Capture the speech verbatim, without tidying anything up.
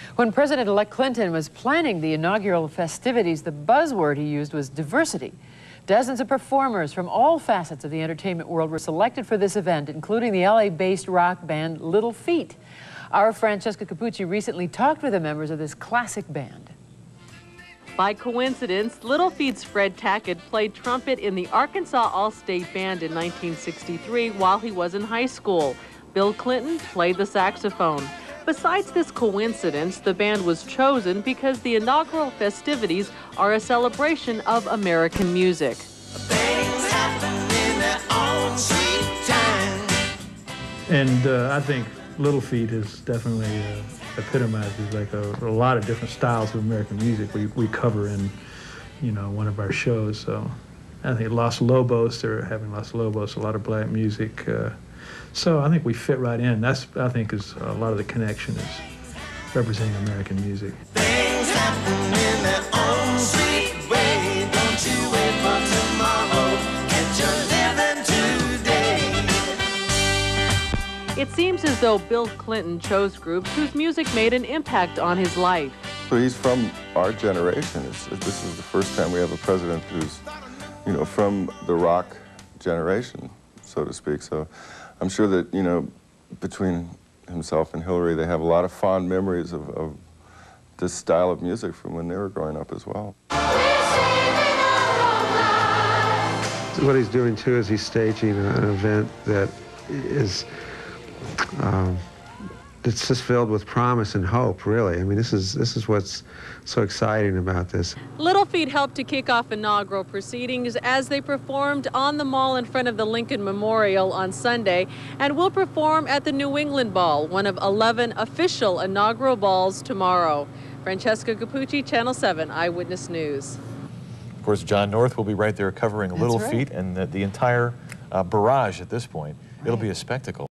When President-elect Clinton was planning the inaugural festivities, the buzzword he used was diversity. Dozens of performers from all facets of the entertainment world were selected for this event, including the L A-based rock band Little Feat. Our Francesca Capucci recently talked with the members of this classic band. By coincidence, Little Feat's Fred Tackett played trumpet in the Arkansas All-State Band in nineteen sixty-three while he was in high school. Bill Clinton played the saxophone. Besides this coincidence, the band was chosen because the inaugural festivities are a celebration of American music. Things happen in their own sweet time. And uh, I think Little Feat is definitely uh, epitomizes like a, a lot of different styles of American music we, we cover in, you know, one of our shows. So I think Los Lobos, they're having Los Lobos, a lot of black music. Uh, so I think we fit right in. That's, I think, is a lot of the connection is representing American music. Things happen in their own sweet way. Don't you wait for tomorrow. Get your living today. It seems as though Bill Clinton chose groups whose music made an impact on his life. So he's from our generation. It's, this is the first time we have a president who's, you know, from the rock generation, so to speak. So I'm sure that, you know, between himself and Hillary, they have a lot of fond memories of, of this style of music from when they were growing up as well. What he's doing, too, is he's staging an event that is um, it's just filled with promise and hope, really. I mean, this is, this is what's so exciting about this. Little Feat helped to kick off inaugural proceedings as they performed on the mall in front of the Lincoln Memorial on Sunday, and will perform at the New England Ball, one of eleven official inaugural balls tomorrow. Francesca Capucci, Channel seven Eyewitness News. Of course, John North will be right there covering That's Little right. Feat and the, the entire uh, barrage at this point. Right. It'll be a spectacle.